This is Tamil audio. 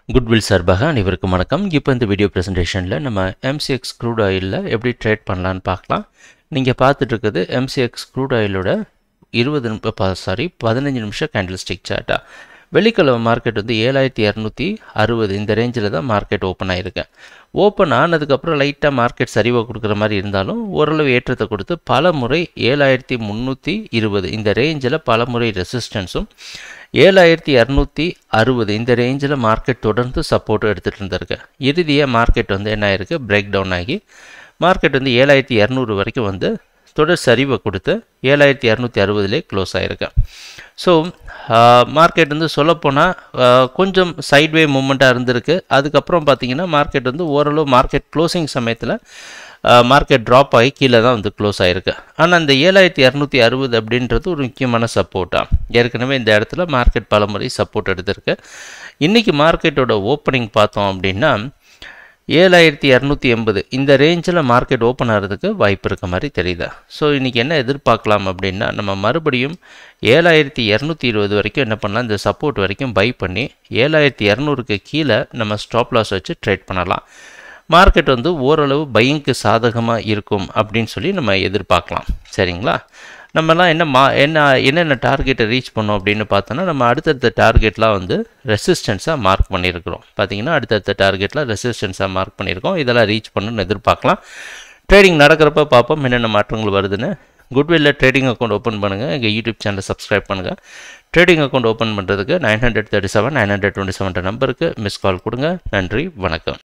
குட்வில் சார்பாக அனைவருக்கும் வணக்கம். இப்போ இந்த வீடியோ ப்ரெசன்டேஷனில் நம்ம MCX Crude ஆயிலில் எப்படி ட்ரேட் பண்ணலான்னு பார்க்கலாம். நீங்கள் பார்த்துட்டு இருக்குது MCX Crude ஆயிலோட 15 நிமிஷம் கேண்டில் ஸ்டிக் சார்ட்டா. வெள்ளிக்கிழமை மார்க்கெட் வந்து 7260 இந்த ரேஞ்சில் தான் மார்க்கெட் ஓப்பன் ஆகிருக்கு. ஓப்பன் ஆனதுக்கப்புறம் லைட்டாக மார்க்கெட் சரிவாக கொடுக்குற மாதிரி இருந்தாலும் ஓரளவு ஏற்றத்தை கொடுத்து பல முறை 7320 இந்த ரேஞ்சில் பல முறை ரெசிஸ்டன்ஸும் 7260 இந்த ரேஞ்சில் மார்க்கெட் தொடர்ந்து சப்போர்ட்டும் எடுத்துகிட்டு இருந்திருக்கு. இறுதியாக மார்க்கெட் வந்து என்ன ஆயிருக்கு, பிரேக் டவுன் ஆகி மார்க்கெட் வந்து 7200 வரைக்கும் வந்து தொடர் சரிவை கொடுத்து 7260லே க்ளோஸ் ஆகிருக்கு. ஸோ மார்க்கெட் வந்து சொல்லப்போனால் கொஞ்சம் சைட்வே மூமெண்ட்டாக இருந்திருக்கு. அதுக்கப்புறம் பார்த்திங்கன்னா மார்க்கெட் வந்து ஓரளவு மார்க்கெட் க்ளோசிங் சமயத்தில் மார்க்கெட் ட்ராப் ஆகி கீழே தான் வந்து க்ளோஸ் ஆகிருக்கு. ஆனால் அந்த 7260 அப்படின்றது ஒரு முக்கியமான சப்போர்ட்டாக ஏற்கனவே இந்த இடத்துல மார்க்கெட் பல முறை சப்போர்ட் எடுத்திருக்கு. இன்றைக்கி மார்க்கெட்டோட ஓப்பனிங் பார்த்தோம் அப்படின்னா 7280 இந்த ரேஞ்சில் மார்க்கெட் ஓப்பன் ஆகிறதுக்கு வாய்ப்பு இருக்க மாதிரி தெரியுது. ஸோ இன்றைக்கி என்ன எதிர்பார்க்கலாம் அப்படின்னா, நம்ம மறுபடியும் 7220 வரைக்கும் என்ன பண்ணலாம், இந்த சப்போர்ட் வரைக்கும் பை பண்ணி 7200க்கு கீழே நம்ம ஸ்டாப் லாஸ் வச்சு ட்ரேட் பண்ணலாம். மார்க்கெட் வந்து ஓரளவு பையிங்க்கு சாதகமாக இருக்கும் அப்படின்னு சொல்லி நம்ம எதிர்பார்க்கலாம். சரிங்களா? நம்மலாம் என்னென்ன டார்கெட்டை ரீச் பண்ணோம் அப்படின்னு பார்த்தோன்னா, நம்ம அடுத்தடுத்த டார்கெட்லாம் வந்து ரெசிஸ்டன்ஸாக மார்க் பண்ணியிருக்கிறோம். பார்த்தீங்கன்னா அடுத்தடுத்த டார்கெட்டில் ரெசிஸ்டன்ஸாக மார்க் பண்ணியிருக்கோம். இதெல்லாம் ரீச் பண்ணணும்னு எதிர்பார்க்கலாம். ட்ரேடிங் நடக்கிறப்ப பார்ப்போம் என்னென்ன மாற்றங்கள் வருதுன்னு. குட்வில்ல ட்ரேடிங் அக்கௌண்ட் ஓப்பன் பண்ணுங்கள். எங்கள் யூடியூப் சேனலை சப்ஸ்கிரைப் பண்ணுங்கள். ட்ரேடிங் அக்கௌண்ட் ஓப்பன் பண்ணுறதுக்கு 937 927 நம்பருக்கு மிஸ் கால் கொடுங்க. நன்றி, வணக்கம்.